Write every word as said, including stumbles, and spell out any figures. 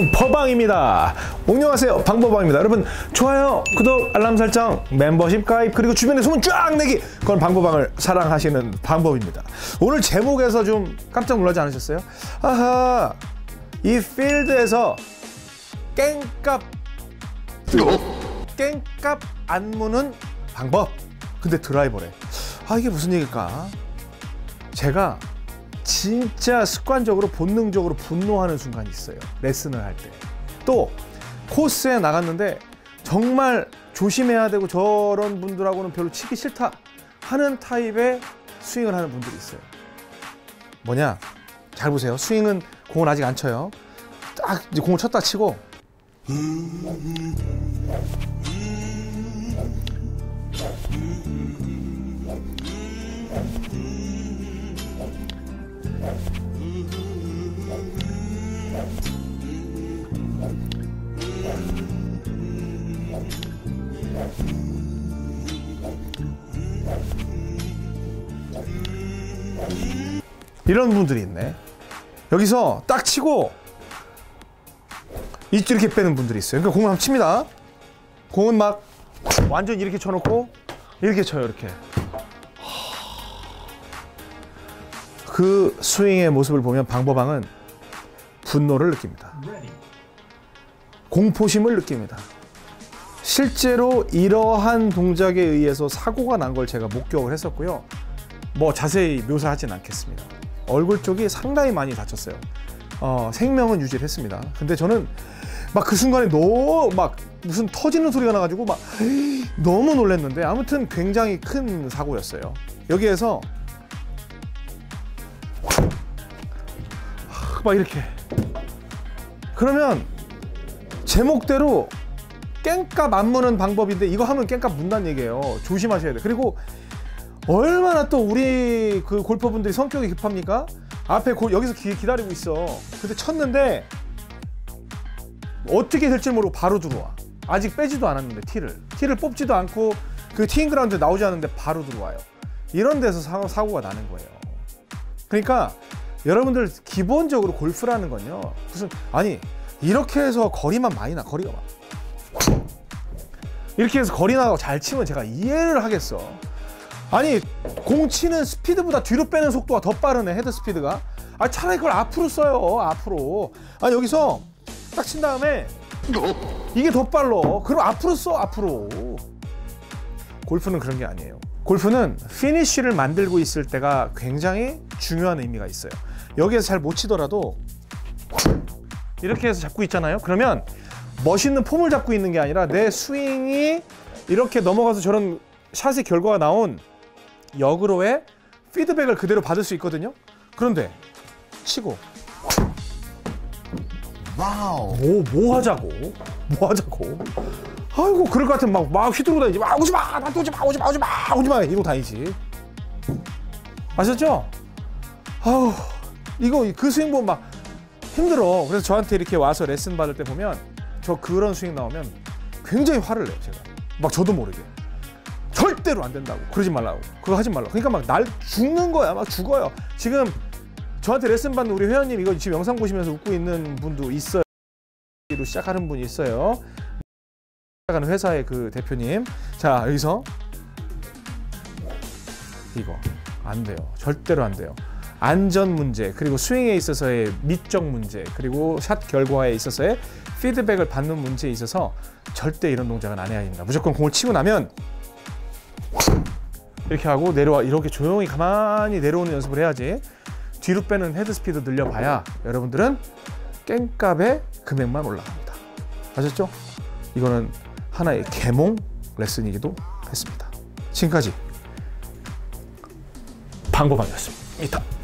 방법방입니다. 안녕하세요, 방법방입니다. 여러분 좋아요, 구독, 알람 설정, 멤버십 가입, 그리고 주변에 소문 쫙 내기, 그건 방법방을 사랑하시는 방법입니다. 오늘 제목에서 좀 깜짝 놀라지 않으셨어요? 아하, 이 필드에서 깽값 깽값 안 무는 방법. 근데 드라이버래. 아, 이게 무슨 얘기일까? 제가 진짜 습관적으로 본능적으로 분노하는 순간이 있어요. 레슨을 할 때. 또 코스에 나갔는데 정말 조심해야 되고 저런 분들하고는 별로 치기 싫다 하는 타입의 스윙을 하는 분들이 있어요. 뭐냐? 잘 보세요. 스윙은 공을 아직 안 쳐요. 딱 이제 공을 쳤다 치고 이런 분들이 있네. 여기서 딱 치고 이렇게 빼는 분들이 있어요. 그러니까 공을 한번 칩니다. 공은 막 완전 이렇게 쳐놓고 이렇게 쳐요. 이렇게. 그 스윙의 모습을 보면 방법방은 분노를 느낍니다. 공포심을 느낍니다. 실제로 이러한 동작에 의해서 사고가 난 걸 제가 목격을 했었고요. 뭐 자세히 묘사하진 않겠습니다. 얼굴 쪽이 상당히 많이 다쳤어요. 어, 생명은 유지를 했습니다. 근데 저는 막 그 순간에 너무 막 무슨 터지는 소리가 나가지고 막 너무 놀랐는데, 아무튼 굉장히 큰 사고였어요. 여기에서 막 이렇게 그러면 제목대로 깽값 안 무는 방법인데, 이거 하면 깽값 문다는 얘기예요. 조심하셔야 돼요. 그리고 얼마나 또 우리 그 골퍼분들이 성격이 급합니까? 앞에 고, 여기서 기, 기다리고 있어. 근데 쳤는데 어떻게 될지 모르고 바로 들어와. 아직 빼지도 않았는데 티를 티를 뽑지도 않고 그 티잉 그라운드에 나오지 않는데 바로 들어와요. 이런 데서 사, 사고가 나는 거예요. 그러니까 여러분들 기본적으로 골프라는 건요, 무슨 아니 이렇게 해서 거리만 많이 나, 거리가 막 이렇게 해서 거리 나가고 잘 치면 제가 이해를 하겠어. 아니 공 치는 스피드보다 뒤로 빼는 속도가 더 빠르네, 헤드 스피드가. 아, 차라리 그걸 앞으로 써요, 앞으로. 아, 여기서 딱 친 다음에 이게 더 빨라. 그럼 앞으로 써, 앞으로. 골프는 그런 게 아니에요. 골프는 피니쉬를 만들고 있을 때가 굉장히 중요한 의미가 있어요. 여기에서 잘 못 치더라도 이렇게 해서 잡고 있잖아요. 그러면 멋있는 폼을 잡고 있는 게 아니라 내 스윙이 이렇게 넘어가서 저런 샷의 결과가 나온 역으로의 피드백을 그대로 받을 수 있거든요. 그런데 치고 와우, 뭐, 뭐 하자고? 뭐 하자고? 아이고, 그럴 것 같으면 막, 막 휘두르고 다니지. 막 오지 마! 나한테 오지 마! 오지 마! 오지 마! 오지 마! 이러고 다니지. 아셨죠? 아우, 이거 그 스윙 보면 막 힘들어. 그래서 저한테 이렇게 와서 레슨 받을 때 보면 저 그런 스윙 나오면 굉장히 화를 내요, 제가. 막 저도 모르게. 절대로 안 된다고. 그러지 말라고. 그거 하지 말라고. 그러니까 막 날 죽는 거야. 막 죽어요. 지금 저한테 레슨 받는 우리 회원님, 이거 지금 영상 보시면서 웃고 있는 분도 있어요. 로 시작하는 분이 있어요. 시작하는 회사의 그 대표님. 자, 여기서 이거 안 돼요. 절대로 안 돼요. 안전 문제, 그리고 스윙에 있어서의 미적 문제, 그리고 샷 결과에 있어서의 피드백을 받는 문제에 있어서 절대 이런 동작은 안 해야 됩니다. 무조건 공을 치고 나면 이렇게 하고 내려와, 이렇게 조용히 가만히 내려오는 연습을 해야지. 뒤로 빼는 헤드 스피드 늘려봐야 여러분들은 깽값의 금액만 올라갑니다. 아셨죠? 이거는 하나의 계몽 레슨이기도 했습니다. 지금까지 방법방이었습니다.